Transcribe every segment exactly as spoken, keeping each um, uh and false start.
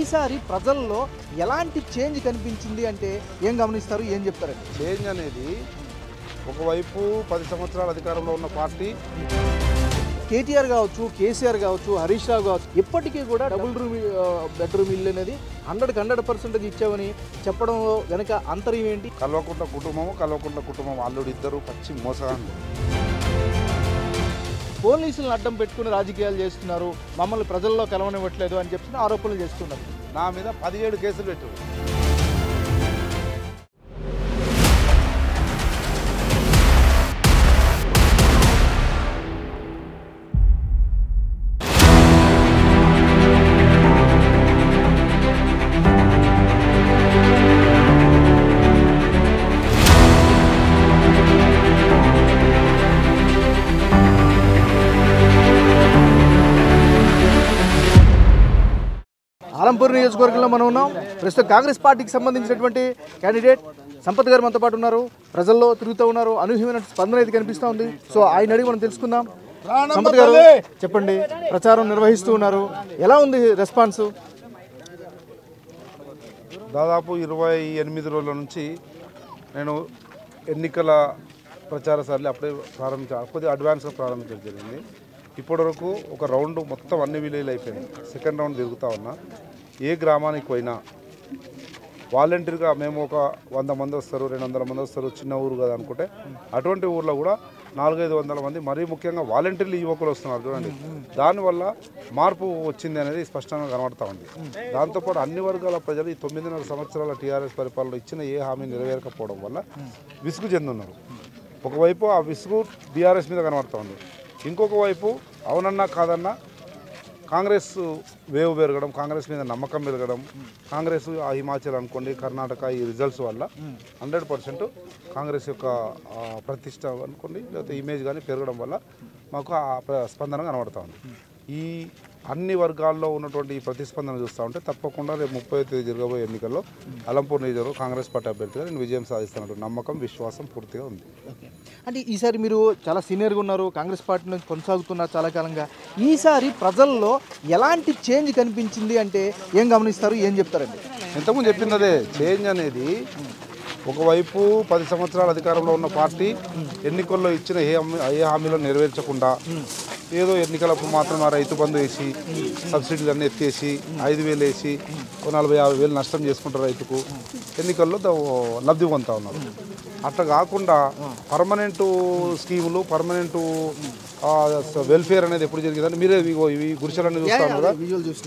ఈసారి ప్రజల్లో ఎలాంటి చేంజ్ కనిపించింది అంటే ఏం గమనిస్తారు, ఏం చెప్తారండి? చేంజ్ అనేది ఒకవైపు పది సంవత్సరాల అధికారంలో ఉన్న పార్టీ కేటీఆర్ కావచ్చు, కేసీఆర్ కావచ్చు, హరీష్ రావు కావచ్చు, ఇప్పటికీ కూడా డబుల్ రూమ్ బెడ్రూమ్ ఇల్లు అనేది హండ్రెడ్కి హండ్రెడ్ పర్సెంటేజ్ ఇచ్చామని చెప్పడం వెనక అంతర్యం ఏంటి? కల్వకుంట్ల కుటుంబము కల్వకుంట్ల కుటుంబం అల్లుడు ఇద్దరు పచ్చి మోసగాళ్ళు. పోలీసులను అడ్డం పెట్టుకుని రాజకీయాలు చేస్తున్నారు, మమ్మల్ని ప్రజల్లో కలవనివ్వట్లేదు అని చెప్పి ఆరోపణలు చేస్తున్నారు. నా మీద పదిహేడు కేసులు పెట్టారు. ఆలంపూర్ నియోజకవర్గంలో మనం ఉన్నాం. ప్రస్తుతం కాంగ్రెస్ పార్టీకి సంబంధించినటువంటి క్యాండిడేట్ సంపత్ గారు మనతో పాటు ఉన్నారు. ప్రజల్లో తిరుగుతూ ఉన్నారు, అనూహ్యమైన స్పందన అయితే కనిపిస్తూ ఉంది. సో ఆయన అడిగి మనం తెలుసుకుందాం. సంపత్ గారు చెప్పండి, ప్రచారం నిర్వహిస్తూ ఉన్నారు, ఎలా ఉంది రెస్పాన్స్? దాదాపు ఇరవై ఎనిమిది రోజుల నుంచి నేను ఎన్నికల ప్రచార సార్లు అప్పుడే ప్రారంభించాను, కొద్దిగా అడ్వాన్స్గా ప్రారంభించడం జరిగింది. ఇప్పటివరకు ఒక రౌండ్ మొత్తం అన్ని విలేజ్లు అయిపోయింది. సెకండ్ రౌండ్ తిరుగుతూ ఉన్నా. ఏ గ్రామానికి పోయినా వాలంటీర్గా మేము ఒక వంద మంది వస్తారు, రెండు వందల మంది వస్తారు, చిన్న ఊరు కదా అనుకుంటే అటువంటి ఊర్లో కూడా నాలుగైదు వందల మంది, మరీ ముఖ్యంగా వాలంటీర్లు యువకులు వస్తున్నారు చూడండి. దానివల్ల మార్పు వచ్చింది అనేది స్పష్టంగా కనబడుతూ ఉంది. దాంతోపాటు అన్ని వర్గాల ప్రజలు ఈ తొమ్మిదిన్నర సంవత్సరాల టీఆర్ఎస్ పరిపాలనలో ఇచ్చిన ఏ హామీ నెరవేరకపోవడం వల్ల విసుగు చెందున్నారు. ఒకవైపు ఆ విసుగు బీఆర్ఎస్ మీద కనబడుతూ ఉంది, ఇంకొక వైపు అవునన్నా కాదన్నా కాంగ్రెస్ వేవ్ పెరగడం, కాంగ్రెస్ మీద నమ్మకం పెరగడం, కాంగ్రెస్ ఆ హిమాచల్ అనుకోండి, కర్ణాటక ఈ రిజల్ట్స్ వల్ల హండ్రెడ్ పర్సెంట్ కాంగ్రెస్ యొక్క ప్రతిష్ట అనుకోండి లేకపోతే ఇమేజ్ కానీ పెరగడం వల్ల మాకు ఆ స్పందన కనబడుతూ ఉంది. ఈ అన్ని వర్గాల్లో ఉన్నటువంటి ఈ ప్రతిస్పందన చూస్తూ ఉంటే తప్పకుండా రేపు ముప్పై తేదీ జరగబోయే ఎన్నికల్లో అలంపూర్ నియోజకవర్గం కాంగ్రెస్ పార్టీ అభ్యర్థిగా నేను విజయం సాధిస్తున్నట్టు నమ్మకం, విశ్వాసం పూర్తిగా ఉంది. అంటే ఈసారి మీరు చాలా సీనియర్గా ఉన్నారు, కాంగ్రెస్ పార్టీ నుంచి కొనసాగుతున్నారు చాలా కాలంగా. ఈసారి ప్రజల్లో ఎలాంటి చేంజ్ కనిపించింది అంటే ఏం గమనిస్తారు, ఏం చెప్తారండి? ఇంతకుముందు చెప్పింది అదే. చేంజ్ అనేది ఒకవైపు పది సంవత్సరాల అధికారంలో ఉన్న పార్టీ ఎన్నికల్లో ఇచ్చిన ఏ ఏ హామీలను నెరవేర్చకుండా ఏదో ఎన్నికలప్పుడు మాత్రం ఆ రైతు బంధు వేసి సబ్సిడీలు అన్నీ ఎత్తేసి ఐదు వేలు వేసి ఒక నలభై యాభై వేలు నష్టం చేసుకుంటారు రైతుకు, ఎన్నికల్లో లబ్ధి పొందుతూ ఉన్నారు. అట్లా కాకుండా పర్మనెంట్ స్కీములు, పర్మనెంట్ వెల్ఫేర్ అనేది ఎప్పుడు జరిగిందని మీరే ఇవి గురిసెలన్నీ చూస్తాను కదా.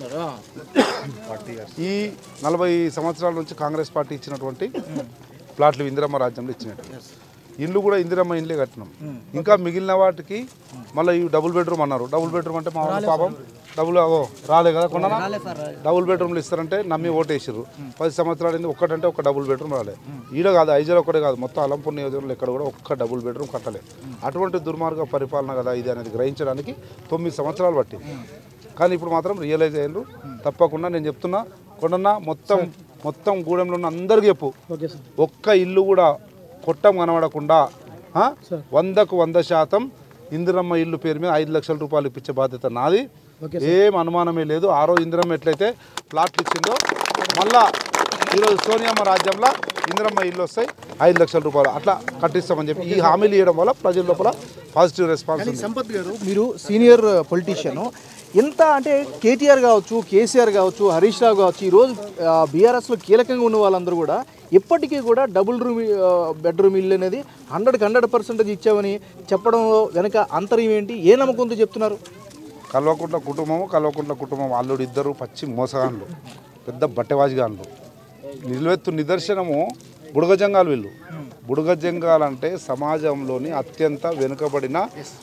ఈ నలభై సంవత్సరాల నుంచి కాంగ్రెస్ పార్టీ ఇచ్చినటువంటి ప్లాట్లు ఇందిరమ్మ రాజ్యంలో ఇచ్చినట్టు ఇల్లు కూడా ఇందిరమ్మ ఇండ్లే కట్టినాం. ఇంకా మిగిలిన వాటికి మళ్ళీ ఈ డబుల్ బెడ్రూమ్ అన్నారు. డబుల్ బెడ్రూమ్ అంటే మా పాపం డబుల్ అవో రాలే కదా, కొన్నా డబుల్ బెడ్రూమ్లు ఇస్తారంటే నమ్మి ఓటేసారు. పది సంవత్సరాలు ఒక్కటంటే ఒక డబుల్ బెడ్రూమ్ రాలే. ఈడ కాదు, ఐజర్ ఒక్కటే కాదు, మొత్తం అలంపూర్ నియోజకవర్గంలో ఎక్కడ కూడా ఒక్క డబుల్ బెడ్రూమ్ కట్టలే. అటువంటి దుర్మార్గ పరిపాలన కదా ఇది అనేది గ్రహించడానికి తొమ్మిది సంవత్సరాలు పట్టింది. కానీ ఇప్పుడు మాత్రం రియలైజ్ అయ్యారు. తప్పకుండా నేను చెప్తున్నా, కొండన్న మొత్తం మొత్తం గూడెంలో ఉన్న అందరికీ చెప్పు, ఒక్క ఇల్లు కూడా కొట్టం కనబడకుండా వందకు వంద శాతం ఇందిరమ్మ ఇల్లు పేరు మీద ఐదు లక్షల రూపాయలు ఇప్పించే బాధ్యత నాది. ఏం అనుమానమే లేదు. ఆ రోజు ఇందిరమ్మ ఎట్లయితే ప్లాట్లు ఇచ్చిందో మళ్ళా ఈరోజు సోనియమ్మ రాజ్యంలో ఇందిరమ్మ ఇల్లు వస్తాయి, ఐదు లక్షల రూపాయలు అట్లా కట్టిస్తామని చెప్పి ఈ హామీలు ఇవ్వడం వల్ల ప్రజల లోపల పాజిటివ్ రెస్పాన్స్. సంపత్ గారు, మీరు సీనియర్ పొలిటీషియన్, ఎంత అంటే కేటీఆర్ కావచ్చు, కేసీఆర్ కావచ్చు, హరీష్ రావు కావచ్చు, ఈరోజు బీఆర్ఎస్లో కీలకంగా ఉన్న వాళ్ళందరూ కూడా ఇప్పటికీ కూడా డబుల్ రూమ్ బెడ్రూమ్ ఇల్లు అనేది హండ్రెడ్కి హండ్రెడ్ పర్సెంటేజ్ ఇచ్చామని చెప్పడం వెనక అంతర్యం ఏంటి, ఏ నమ్మకంతో చెప్తున్నారు? కల్వకుంట్ల కుటుంబము కల్వకుంట్ల కుటుంబం అల్లుడు ఇద్దరు పచ్చి మోసగాళ్ళు, పెద్ద బట్టెవాజిగాళ్ళు. నిలువెత్తు నిదర్శనము బుడగజంగాలు. వీళ్ళు బుడగజంగాలు అంటే సమాజంలోని అత్యంత వెనుకబడిన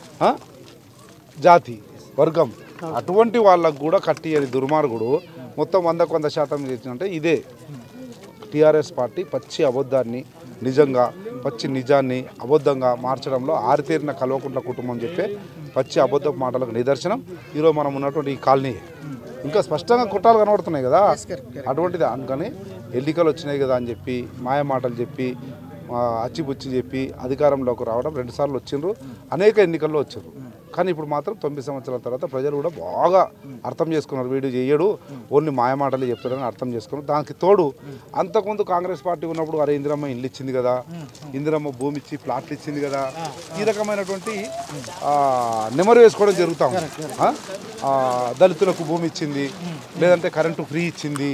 జాతి వర్గం. అటువంటి వాళ్ళకు కూడా కట్టియని దుర్మార్గుడు మొత్తం వందకు వంద శాతం చేసినంటే ఇదే టీఆర్ఎస్ పార్టీ పచ్చి అబద్ధాన్ని నిజంగా, పచ్చి నిజాన్ని అబద్ధంగా మార్చడంలో ఆరితేరిన కల్వకుంట్ల కుటుంబం చెప్పే పచ్చి అబద్ధపు మాటలకు నిదర్శనం ఈరోజు మనం ఉన్నటువంటి ఈ కాలనీ. ఇంకా స్పష్టంగా కుట్రాలు కనబడుతున్నాయి కదా. అటువంటిది అందుకని ఎన్నికలు వచ్చినాయి కదా అని చెప్పి మాయ మాటలు చెప్పి అచ్చిపుచ్చి చెప్పి అధికారంలోకి రావడం రెండుసార్లు వచ్చిండ్రు, అనేక ఎన్నికల్లో వచ్చారు. కానీ ఇప్పుడు మాత్రం తొమ్మిది సంవత్సరాల తర్వాత ప్రజలు కూడా బాగా అర్థం చేసుకున్నారు, వీడు చేయడు ఓన్లీ మాయమాటలు చెప్తాడని అర్థం చేసుకున్నారు. దానికి తోడు అంతకుముందు కాంగ్రెస్ పార్టీ ఉన్నప్పుడు అరే ఇందిరమ్మ ఇల్లు ఇచ్చింది కదా, ఇందిరమ్మ భూమి ఇచ్చి ప్లాట్లు ఇచ్చింది కదా, ఈ రకమైనటువంటి నెమరు వేసుకోవడం జరుగుతూ ఉంది. దళితులకు భూమి ఇచ్చింది, లేదంటే కరెంటు ఫ్రీ ఇచ్చింది,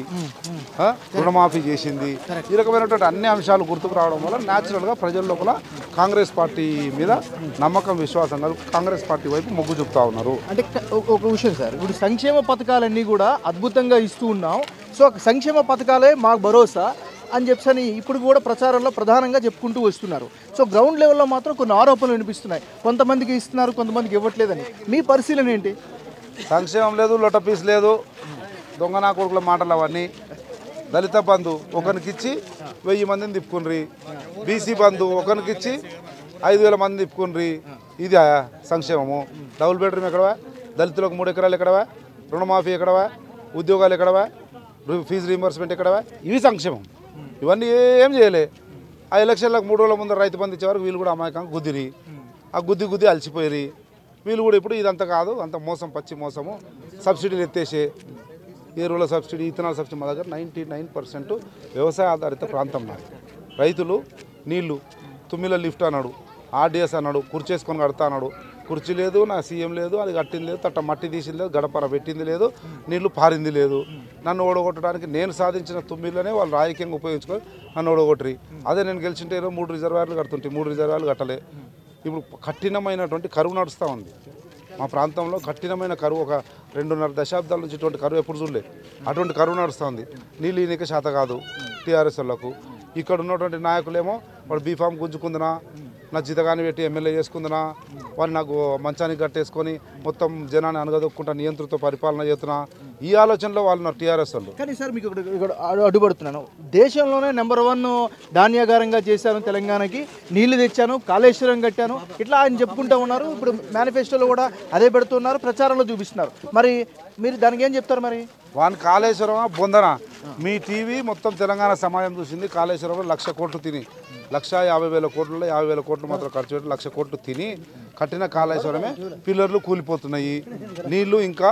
రుణమాఫీ చేసింది, ఈ రకమైనటువంటి అన్ని అంశాలు గుర్తుకు రావడం వల్ల న్యాచురల్గా ప్రజల లోపల కాంగ్రెస్ పార్టీ మీద నమ్మకం, విశ్వాసం కాంగ్రెస్ పార్టీ వైపు మొగ్గు చూపుతా ఉన్నారు. అంటే ఒక విషయం సార్, ఇప్పుడు సంక్షేమ పథకాలన్నీ కూడా అద్భుతంగా ఇస్తూ ఉన్నాం, సో సంక్షేమ పథకాలే మాకు భరోసా అని చెప్పని ఇప్పుడు కూడా ప్రచారంలో ప్రధానంగా చెప్పుకుంటూ వస్తున్నారు. సో గ్రౌండ్ లెవెల్లో మాత్రం కొన్ని ఆరోపణలు వినిపిస్తున్నాయి, కొంతమందికి ఇస్తున్నారు కొంతమందికి ఇవ్వట్లేదని. మీ పరిశీలన ఏంటి? సంక్షేమం లేదు, లొట్ట పీస్ లేదు, దొంగ నా కొడుకుల మాటలు అవన్నీ. దళిత బంధు ఒకరికిచ్చి వెయ్యి మందిని తిప్పుకుని, బీసీ బంధు ఒకరికిచ్చి ఐదు వేల మంది తిప్పుకుని, ఇది సంక్షేమము. డబుల్ బెడ్రూమ్ ఎక్కడవా, దళితులకు మూడు ఎకరాలు ఎక్కడవా, రుణమాఫీ ఎక్కడవా, ఉద్యోగాలు ఎక్కడవా, ఫీజు రీంబర్స్మెంట్ ఎక్కడవా, ఇవి సంక్షేమం. ఇవన్నీ ఏం చేయలే. ఆ ఎలక్షన్లకు మూడు రోజుల ముందు రైతు బంధు ఇచ్చే వరకు వీళ్ళు కూడా అమాయకంగా గుద్దిరి, ఆ గుద్ది గుద్ది అలసిపోయి వీళ్ళు కూడా ఇప్పుడు ఇదంతా కాదు, అంత మోసం, పచ్చి మోసము, సబ్సిడీలు ఎత్తేసే ఎరువుల సబ్సిడీ, ఇథనాల్ సబ్సిడీ. మా దగ్గర నైంటీ నైన్ పర్సెంట్ వ్యవసాయ ఆధారిత ప్రాంతం నాది. రైతులు నీళ్లు తుమ్మిల లిఫ్ట్ అన్నాడు, ఆర్డీఎస్ అన్నాడు, కుర్చేసుకొని కడతా అన్నాడు, కుర్చీ లేదు, నా సీఎం లేదు, అది కట్టింది లేదు, తట్ట మట్టి తీసింది లేదు, గడపర పెట్టింది లేదు, నీళ్లు పారింది లేదు. నన్ను ఓడగొట్టడానికి నేను సాధించిన తుమ్మిళ్ళనే వాళ్ళు రాజకీయంగా ఉపయోగించుకొని నన్ను ఓడగొట్టరి. అదే నేను గెలిచింటే ఏదో మూడు రిజర్వాయర్లు కడుతుంటే మూడు రిజర్వాయర్లు కట్టలే. ఇప్పుడు కఠినమైనటువంటి కరువు నడుస్తూ ఉంది మా ప్రాంతంలో. కఠినమైన కరువు, ఒక రెండున్నర దశాబ్దాల నుంచి ఇటువంటి కరువు ఎప్పుడు చూడలేదు. అటువంటి కరువు నడుస్తుంది. నీళ్ళు ఈయనకే శాత కాదు టీఆర్ఎస్ వాళ్ళకు. ఇక్కడ ఉన్నటువంటి నాయకులేమో వాడు బీఫామ్ గుంజుకుందినా, నా జీతగాని పెట్టి ఎమ్మెల్యే చేసుకుందినా, వాళ్ళు నాకు మంచానికి కట్టేసుకొని మొత్తం జనాన్ని అనగదొక్కుంటా నియంత్రణతో పరిపాలన చేస్తున్నా, ఈ ఆలోచనలో వాళ్ళు ఉన్నారు టీఆర్ఎస్ వాళ్ళు. కానీ సార్ మీకు ఇక్కడ అడ్డుపడుతున్నాను, దేశంలోనే నెంబర్ వన్ ధాన్యాగారంగా చేశాను, తెలంగాణకి నీళ్లు తెచ్చాను, కాళేశ్వరం కట్టాను, ఇట్లా ఆయన చెప్పుకుంటూ ఉన్నారు. ఇప్పుడు మేనిఫెస్టోలో కూడా అదే పెడుతున్నారు, ప్రచారంలో చూపిస్తున్నారు. మరి మీరు దానికి ఏం చెప్తారు? మరి వాని కాళేశ్వరమా బొందన? మీ టీవీ మొత్తం తెలంగాణ సమాజం చూసింది. కాళేశ్వరంలో లక్ష కోట్లు తిని, లక్ష యాభై వేల కోట్లలో యాభై వేల కోట్లు మాత్రం ఖర్చు పెట్టి లక్ష కోట్లు తిని కట్టిన కాళేశ్వరమే పిల్లర్లు కూలిపోతున్నాయి, నీళ్లు ఇంకా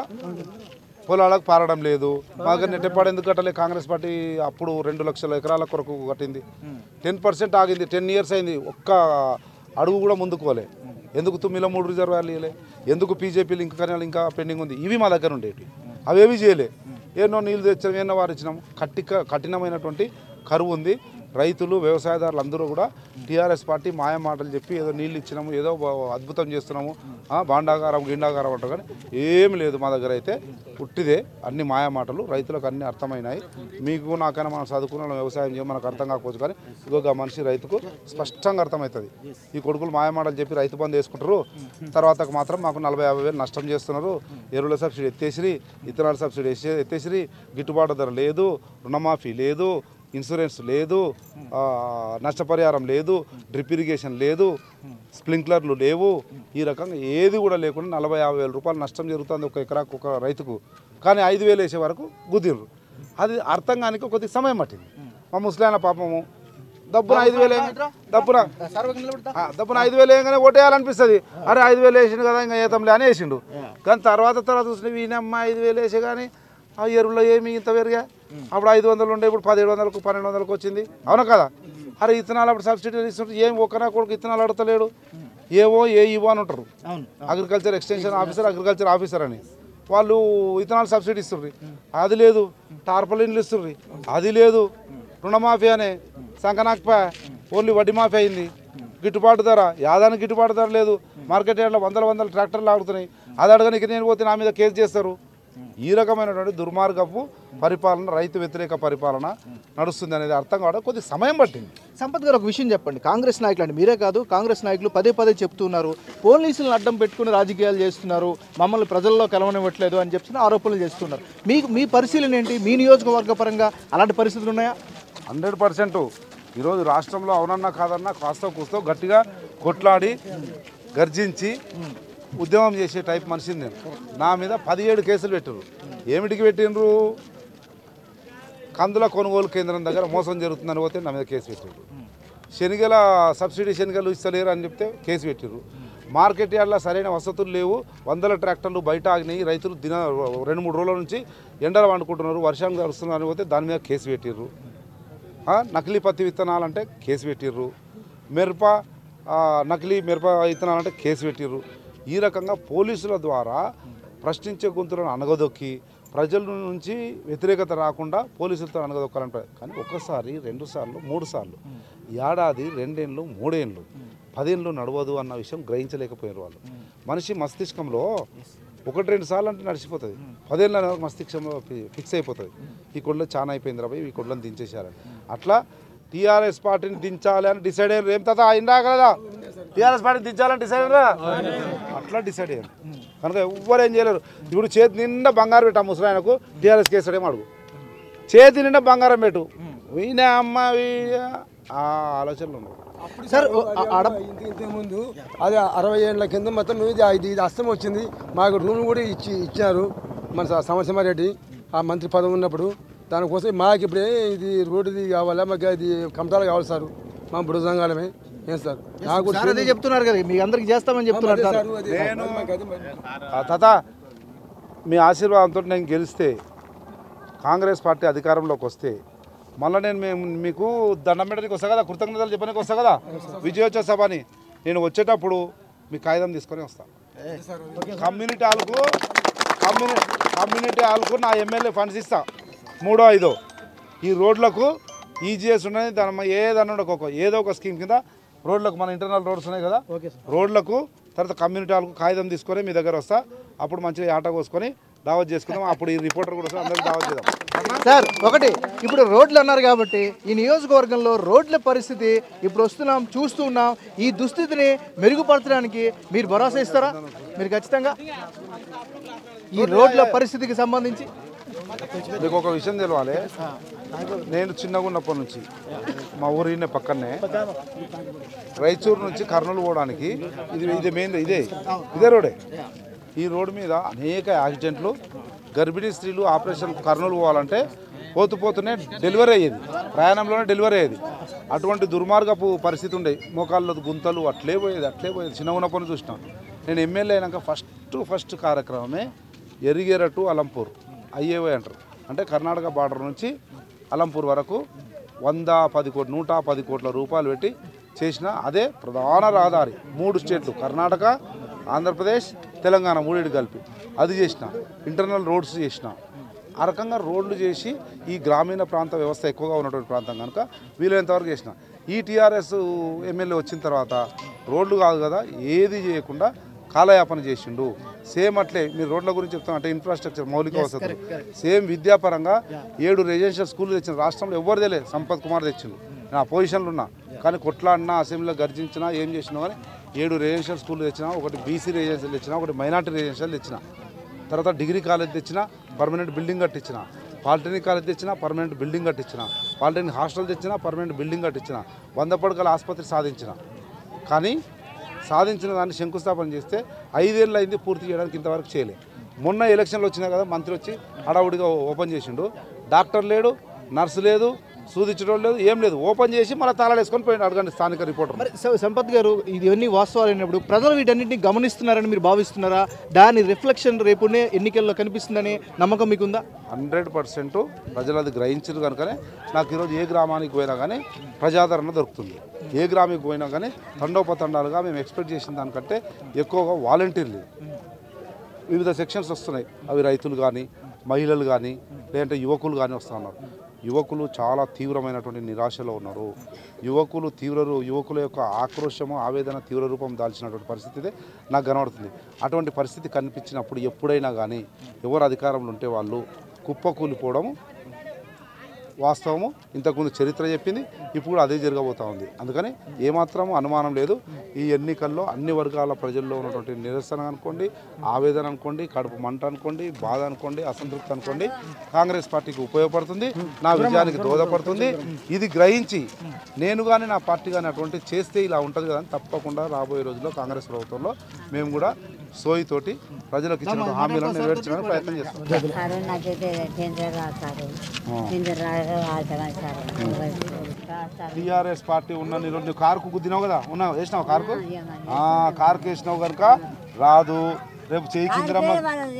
పొలాలకు పారడం లేదు. మాకు నెట్టెపాడు ఎందుకు కట్టలే? కాంగ్రెస్ పార్టీ అప్పుడు రెండు లక్షల ఎకరాల కొరకు కట్టింది, టెన్ పర్సెంట్ ఆగింది, టెన్ ఇయర్స్ అయింది, ఒక్క అడుగు కూడా ముందుకోలే. ఎందుకు తుమ్మిలో మూడు రిజర్వాయర్లు ఇవ్వలే? ఎందుకు బీజేపీలు ఇంకా కన్నా ఇంకా పెండింగ్ ఉంది? ఇవి మా దగ్గర ఉండేవి, అవేవి చేయలే. ఎన్నో నీళ్ళు తెచ్చాం, ఎన్నో వారు ఇచ్చినాం. కట్టి కఠినమైనటువంటి కరువు ఉంది. రైతులు, వ్యవసాయదారులు అందరూ కూడా టీఆర్ఎస్ పార్టీ మాయ మాటలు చెప్పి ఏదో నీళ్ళు ఇచ్చినాము, ఏదో అద్భుతం చేస్తున్నాము, బాండాగారం గిండాగారం అంటారు, కానీ ఏం లేదు మా దగ్గర అయితే. పుట్టిదే అన్ని మాయ మాటలు. రైతులకు అన్ని అర్థమైనాయి. మీకు నాకైనా మనం చదువుకున్న వ్యవసాయం చేయ మనకు అర్థం కాకపోవచ్చు, కానీ ఇదిగో మనిషి రైతుకు స్పష్టంగా అర్థమవుతుంది. ఈ కొడుకులు మాయ మాటలు చెప్పి రైతు బంధు వేసుకుంటారు, తర్వాత మాత్రం మాకు నలభై యాభై వేలు నష్టం చేస్తున్నారు, ఎరువుల సబ్సిడీ ఎత్తేసిరి, ఇతరాల సబ్సిడీ ఎత్తేసిరి, గిట్టుబాటు ధర లేదు, రుణమాఫీ లేదు, ఇన్సూరెన్స్ లేదు, నష్టపరిహారం లేదు, డ్రిప్ ఇరిగేషన్ లేదు, స్ప్రింక్లర్లు లేవు. ఈ రకంగా ఏది కూడా లేకుండా నలభై యాభై వేల రూపాయలు నష్టం జరుగుతుంది ఒక ఎకరాకు ఒక రైతుకు. కానీ ఐదు వేలు వేసే వరకు గుద్దిర్రు. అది అర్థం కానికి కొద్దిగా సమయం పట్టింది. మా ముసలాయన పాపము దబ్బున ఐదు వేలు దబ్బున దబ్బున ఐదు వేలు వేయగానే ఓటేయాలనిపిస్తుంది. అరే ఐదు వేలు వేసిండు కదా ఇంకా ఏతంలే అని వేసిండు. కానీ తర్వాత తర్వాత చూసిన ఈయనమ్మ ఐదు వేలు వేసే కానీ ఆ ఎరువులో ఏమి ఇంత పెరిగా, అప్పుడు ఐదు వందలు ఉండే ఇప్పుడు పదిహేడు వందలకు పన్నెండు వందలకు వచ్చింది. అవునా కదా? అరే ఇత్తనాలు అప్పుడు సబ్సిడీ ఇస్తుంటే ఏం ఒక్కనా కొడుకు ఇత్తనాలు అడతలేడు, ఏవో ఏ ఇవో అని ఉంటారు. Agriculture extension officer, agriculture officer అని వాళ్ళు ఇత్తనాలు సబ్సిడీ ఇస్తుండ్రి, అది లేదు. టార్పలిన్లు ఇస్తుండ్రి, అది లేదు. రుణమాఫీ అనే సంకనాకపోయా, ఓన్లీ వడ్డీ మాఫీ అయింది. గిట్టుబాటు ధర, యాదానికి గిట్టుబాటు ధర లేదు. మార్కెట్ యార్డ్లో వందల వందల ట్రాక్టర్లు ఆగుతున్నాయి. అది అడగనికి నేను పోతే నా మీద కేసు చేస్తారు. ఈ రకమైనటువంటి దుర్మార్గపు పరిపాలన, రైతు వ్యతిరేక పరిపాలన నడుస్తుంది అనేది అర్థం కావడం కొద్ది సమయం పట్టింది. సంపత్ గారు ఒక విషయం చెప్పండి, కాంగ్రెస్ నాయకులు అంటే మీరే కాదు, కాంగ్రెస్ నాయకులు పదే పదే చెప్తున్నారు పోలీసులను అడ్డం పెట్టుకుని రాజకీయాలు చేస్తున్నారు, మమ్మల్ని ప్రజల్లో కలవనివ్వట్లేదు అని చెప్పి ఆరోపణలు చేస్తున్నారు. మీకు మీ పరిశీలన ఏంటి? మీ నియోజకవర్గ పరంగా అలాంటి పరిస్థితులు ఉన్నాయా? హండ్రెడ్ పర్సెంట్ ఈరోజు రాష్ట్రంలో అవునన్నా కాదన్నా కాస్త కూస్తో గట్టిగా కొట్లాడి గర్జించి ఉద్యమం చేసే టైప్ మనిషిని నేను. నా మీద పదిహేడు కేసులు పెట్టారు. ఏమిటికి పెట్టినరు? కందుల కొనుగోలు కేంద్రం దగ్గర మోసం జరుగుతుందని పోతే నా మీద కేసు పెట్టారు. శనగల సబ్సిడీ శనగలు ఇస్తలేరు అని చెప్తే కేసు పెట్టారు. మార్కెట్ యార్డ్లో సరైన వసతులు లేవు, వందల ట్రాక్టర్లు బయట ఆగినాయి, రైతులు దిన రెండు మూడు రోజుల నుంచి ఎండలు వండుకుంటున్నారు, వర్షాలు కలుస్తున్నారు పోతే దాని మీద కేసు పెట్టిర్రు. నకిలీ పత్తి విత్తనాలంటే కేసు పెట్టిర్రు, మిరప నకిలీ మిరప విత్తనాలంటే కేసు పెట్టిర్రు. ఈ రకంగా పోలీసుల ద్వారా ప్రశ్నించే గొంతులను అనగదొక్కి ప్రజల నుంచి వ్యతిరేకత రాకుండా పోలీసులతో అనగదొక్కాలంటే, కానీ ఒక్కసారి రెండు సార్లు మూడు సార్లు ఏడాది రెండేళ్ళు మూడేళ్ళు పదేళ్ళు నడవదు అన్న విషయం గ్రహించలేకపోయారు వాళ్ళు. మనిషి మస్తిష్కంలో ఒకటి రెండు సార్లు అంటే నడిచిపోతుంది, పదేళ్ళ మస్తిష్కంలో ఫిక్స్ అయిపోతుంది. ఈ కొడులో చాలా అయిపోయింది రాబోయ్, ఈ కొడులను దించేశారని. అట్లా టీఆర్ఎస్ పార్టీని దించాలి అని డిసైడ్ అయ్యారు. ఏం తాత అయిందా కదా, టీఆర్ఎస్ పార్టీని దించాలని డిసైడ్ అయ్యారా? అట్లా డిసైడ్ అయ్యారు కనుక ఎవ్వరు ఏం చేయలేరు. ఇప్పుడు చేతి నిండా బంగారం పెట్టా ముసలాయనకు టీఆర్ఎస్ కేసాడేమో అడుగు, చేతి నిండా బంగారం పెట్టు వీనే అమ్మ ఆ ఆలోచనలు ఉన్నాయి సార్. ఇంతకుముందు అది అరవై ఏళ్ళ కింద మొత్తం ఇది ఇది ఇది అస్తం వచ్చింది. మాకు రూమ్ కూడా ఇచ్చి ఇచ్చినారు మన సమరసింహారెడ్డి ఆ మంత్రి పదవి ఉన్నప్పుడు. దానికోసం మాకు ఇప్పుడే ఇది రోడ్డుది కావాలా, మాకు అది కమటాలు కావాలి సార్, మా బృజంగాలమే. ఏం సార్ నాకు అదే చెప్తున్నారు కదా, మీ అందరికి చేస్తామని చెప్తున్నారు. నేను తాత మీ ఆశీర్వాదంతో నేను గెలిస్తే కాంగ్రెస్ పార్టీ అధికారంలోకి వస్తే మళ్ళీ నేను మేము మీకు దండం పెట్టడానికి వస్తా కదా, కృతజ్ఞతలు చెప్పడానికి వస్తా కదా విజయోత్సవ సభ అని. నేను వచ్చేటప్పుడు మీ కాగితం తీసుకొని వస్తాను. కమ్యూనిటీ హాల్కు కమ్యూనిటీ కమ్యూనిటీ హాల్కు నా ఎమ్మెల్యే ఫండ్స్ ఇస్తా మూడో ఐదో. ఈ రోడ్లకు ఈజీఎస్ ఉన్నది దాని ఏదన్నా ఒక ఏదో ఒక స్కీమ్ కింద రోడ్లకు మన ఇంటర్నల్ రోడ్స్ ఉన్నాయి కదా, రోడ్లకు తర్వాత కమ్యూనిటీ హాల్కు కాగితం తీసుకొని మీ దగ్గర వస్తా. అప్పుడు మంచిగా ఆట కోసుకొని దావత్ చేసుకుందాం. అప్పుడు ఈ రిపోర్టర్ కూడా వస్తే అందరికీ దావత్ చేద్దాం. సార్ ఒకటి, ఇప్పుడు రోడ్లు అన్నారు కాబట్టి ఈ నియోజకవర్గంలో రోడ్ల పరిస్థితి ఇప్పుడు వస్తున్నాం చూస్తూ ఉన్నాం. ఈ దుస్థితిని మెరుగుపరచడానికి మీరు భరోసా ఇస్తారా? మీరు ఖచ్చితంగా ఈ రోడ్ల పరిస్థితికి సంబంధించి మీకు ఒక విషయం తెలవాలి. నేను చిన్నగా ఉన్నప్పటి నుంచి మా ఊరినే పక్కనే రైచూరు నుంచి కర్నూలు పోవడానికి ఇది ఇదే మెయిన్ ఇదే ఇదే రోడే. ఈ రోడ్డు మీద అనేక యాక్సిడెంట్లు, గర్భిణీ స్త్రీలు ఆపరేషన్ కర్నూలు పోవాలంటే పోతూ పోతూనే డెలివరీ అయ్యేది, ప్రయాణంలోనే డెలివరీ అయ్యేది. అటువంటి దుర్మార్గపు పరిస్థితి ఉండే, మోకాళ్ళ గుంతలు అట్లే పోయేది అట్లే పోయేది. చిన్న ఉన్నప్పటి నుంచి చూసినాం. నేను ఎమ్మెల్యే అయినాక ఫస్ట్ ఫస్ట్ కార్యక్రమమే ఎరిగేర టు అలంపూర్ ఐఏవై అంటారు, అంటే కర్ణాటక బార్డర్ నుంచి అలంపూర్ వరకు వంద పది కోట్ల నూట పది కోట్ల రూపాయలు పెట్టి చేసిన అదే ప్రధాన రహదారి. మూడు స్టేట్లు కర్ణాటక, ఆంధ్రప్రదేశ్, తెలంగాణ మూడింటి కలిపి అది చేసిన. ఇంటర్నల్ రోడ్స్ చేసిన. ఆ రకంగా రోడ్లు చేసి ఈ గ్రామీణ ప్రాంత వ్యవస్థ ఎక్కువగా ఉన్నటువంటి ప్రాంతం కనుక వీలైనంతవరకు చేసిన. ఈ టీఆర్ఎస్ ఎమ్మెల్యే వచ్చిన తర్వాత రోడ్లు కాదు కదా ఏది చేయకుండా కాలయాపన చేసిండు. సేమ్ అట్లే మీరు రోడ్ల గురించి చెప్తాం అంటే ఇన్ఫ్రాస్ట్రక్చర్ మౌలిక వసతులు సేమ్ విద్యాపరంగా ఏడు రెసిడెన్షియల్ స్కూళ్ళు తెచ్చిన రాష్ట్రంలో ఎవరు తెలియదు, సంపత్ కుమార్ తెచ్చిండు. నేను ఆ పొజిషన్లో ఉన్నా కానీ కొట్లాడినా అసెంబ్లీలో గర్జించినా ఏం చేసినా కానీ ఏడు రెసిడెన్షియల్ స్కూళ్ళు తెచ్చినా, ఒకటి బీసీ రెసిడెన్షియల్ తెచ్చినా, ఒకటి మైనార్టీ రెసిడెన్షియల్ తెచ్చిన. తర్వాత డిగ్రీ కాలేజ్ తెచ్చిన, పర్మనెంట్ బిల్డింగ్ కట్టించిన. పాలిటెక్నిక్ కాలేజ్ తెచ్చిన, పర్మనెంట్ బిల్డింగ్ కట్టించిన. పాలిటెక్నిక్ హాస్టల్ తెచ్చిన, పర్మనెంట్ బిల్డింగ్ కట్టించిన. వంద పడకల ఆసుపత్రి సాధించిన. కానీ సాధించిన దాన్ని శంకుస్థాపన చేస్తే ఐదేళ్ళు అయింది పూర్తి చేయడానికి, ఇంతవరకు చేయలేదు. మొన్న ఎలక్షన్లు వచ్చినాయి కదా, మంత్రి వచ్చి హడావుడిగా ఓపెన్ చేసిండు. డాక్టర్ లేడు, నర్సు లేదు, సూదించడం లేదు, ఏం లేదు. ఓపెన్ చేసి మళ్ళీ తాళాలు వేసుకొని పోయిన అడగండి స్థానిక రిపోర్టర్. మరి సంపత్ గారు, ఇవన్నీ వాస్తవాలు అయినప్పుడు ప్రజలు వీటన్నింటినీ గమనిస్తున్నారని మీరు భావిస్తున్నారా? దాని రిఫ్లెక్షన్ రేపునే ఎన్నికల్లో కనిపిస్తుందనే నమ్మకం మీకుందా? హండ్రెడ్ పర్సెంట్ ప్రజలు అది గ్రహించారు కనుకనే నాకు ఈరోజు ఏ గ్రామానికి పోయినా కానీ ప్రజాదరణ దొరుకుతుంది. ఏ గ్రామానికి పోయినా కానీ తండోపతండాలుగా మేము ఎక్స్పెక్ట్ చేసిన దానికంటే ఎక్కువగా వాలంటీర్లు వివిధ సెక్షన్స్ వస్తున్నాయి. అవి రైతులు కానీ, మహిళలు కానీ, లేదంటే యువకులు కానీ వస్తూ ఉన్నారు. యువకులు చాలా తీవ్రమైనటువంటి నిరాశలో ఉన్నారు. యువకులు తీవ్ర యువకుల యొక్క ఆక్రోశము, ఆవేదన తీవ్ర రూపం దాల్చినటువంటి పరిస్థితి నాకు కనబడుతుంది. అటువంటి పరిస్థితి కనిపించినప్పుడు ఎప్పుడైనా కానీ ఎవరు అధికారంలో ఉంటే వాళ్ళు కుప్పకూలిపోవడం వాస్తవము. ఇంతకుముందు చరిత్ర చెప్పింది, ఇప్పుడు అదే జరగబోతూ ఉంది. అందుకని ఏమాత్రము అనుమానం లేదు. ఈ ఎన్నికల్లో అన్ని వర్గాల ప్రజల్లో ఉన్నటువంటి నిరసన అనుకోండి, ఆవేదన అనుకోండి, కడుపు మంట అనుకోండి, బాధ అనుకోండి, అసంతృప్తి అనుకోండి, కాంగ్రెస్ పార్టీకి ఉపయోగపడుతుంది, నా విజయానికి దోహదపడుతుంది. ఇది గ్రహించి నేను కానీ నా పార్టీ కానీ అటువంటి చేస్తే ఇలా ఉంటుంది కదా అని తప్పకుండా రాబోయే రోజుల్లో కాంగ్రెస్ ప్రభుత్వంలో మేము కూడా సోయితోటి ప్రజలకు ఇచ్చిన హామీలను నెరవేర్చడానికి ప్రయత్నం చేస్తాం. టీఆర్ఎస్ పార్టీ ఉన్న నీళ్ళు నువ్వు కారుకు గుద్దినావు కదా ఉన్నావు వేసినావు కారుకు కారుకు వేసినావు కనుక రాదు. రేపు చేయికి ఇందిరమ్మ